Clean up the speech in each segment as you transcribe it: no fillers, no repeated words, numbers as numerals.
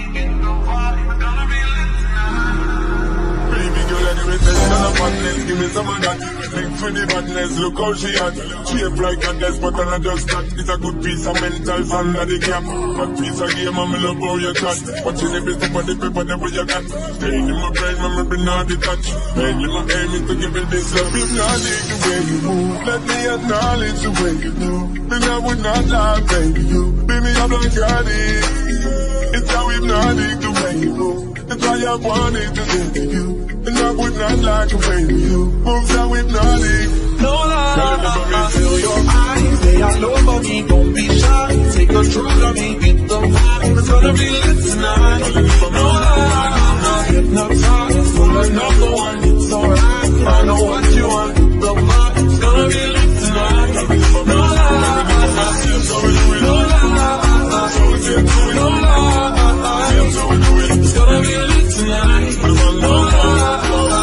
Give me some of that. Thanks for the badness, look how she at. Shape like a despot and I just that. It's a good piece of mental fun that the cap. But piece of game and me love how you cut. Watching every step of the paper that what you got. Staying in my brain, memory not detached. Mainly my aim is to give it this love. If not dig the way you move, let me acknowledge the way you do. Then I would not lie, baby, you. Baby, I'm like addict. It's how hypnotic the way you move. That's why I wanted to get to you. And I would not like to play with you. Moves so hypnotic. No lie, feel your eyes. They all over me, don't be shy. Take control of me, get the vibe. It's gonna be lit tonight. No lie, I'm hypnotized. Full another one, it's alright. I know what you want, the vibe. It's gonna be lit tonight. No lie, no lie, no lie. It's gonna be lit tonight. No lie.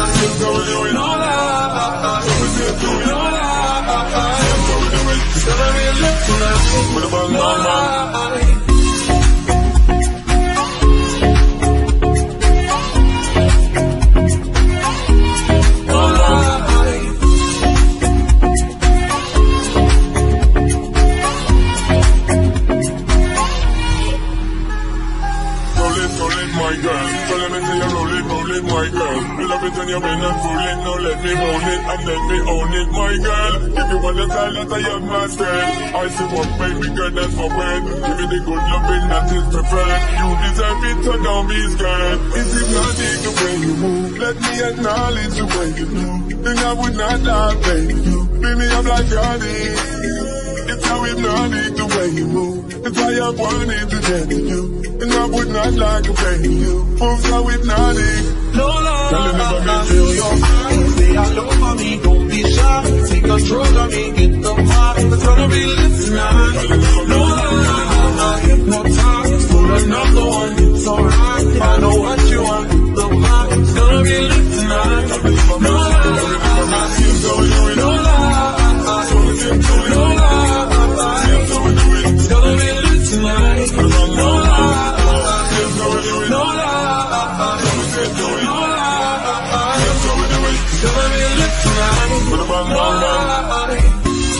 When you've been and fooling, now let me hold it and let me own it, my girl. If you want the silence, I have my strength. I see what baby girl, that's for when. Give me the good loving that is preferred. You deserve it, so don't be scared. It's hypnotic the way you move. Let me acknowledge the way you do. Then I would not lie, baby, you. Baby, I'm like addict. It's how hypnotic the way you move. It's why I wanted to get to you. And I would not like to play you. Move so hypnotic. No lie, feel your eyes. They all over me, don't be shy. Take control of me, get the vibe. It's gonna be lit tonight. No lie, I'm hypnotized. Full another one, it's alright. I know what you want, the vibe. It's gonna be lit tonight. No lie, no lie, no lie. It's gonna be lit tonight. No lie, no lie. Gonna be lit tonight. No lie.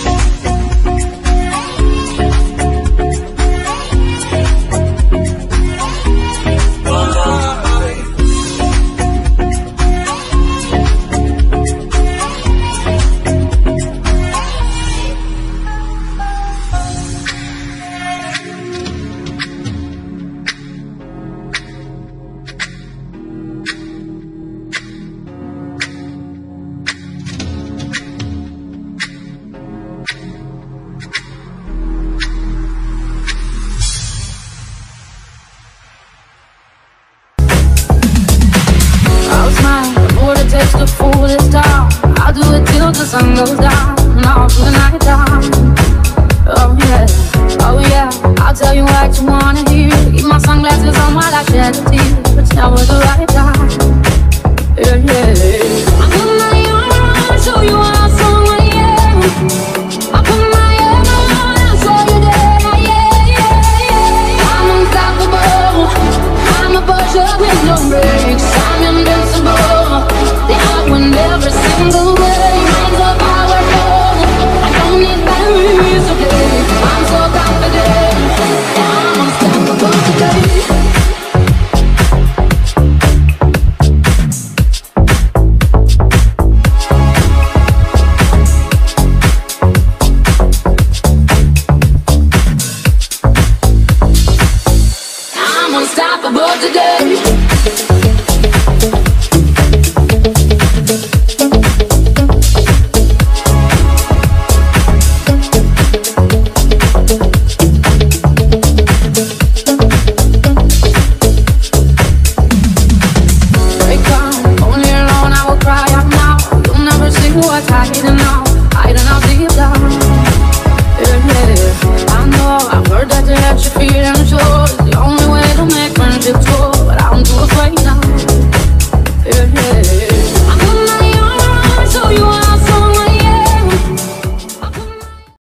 The foolish down. I'll do it till the sun goes down, and all through the night time. Oh yeah, oh yeah. I'll tell you what you wanna hear. Keep my sunglasses on while I shed a tear. But now was the right time. Yeah, yeah. I'm putting my arm around, show you how strong I am. I'm putting my arm around and show you that I am. I'm unstoppable. I'm a pusher with no brakes. I'm invincible. I win every single way. I'm so powerful. I don't need batteries to play. I'm so confident. I'm unstoppable today. I'm unstoppable today.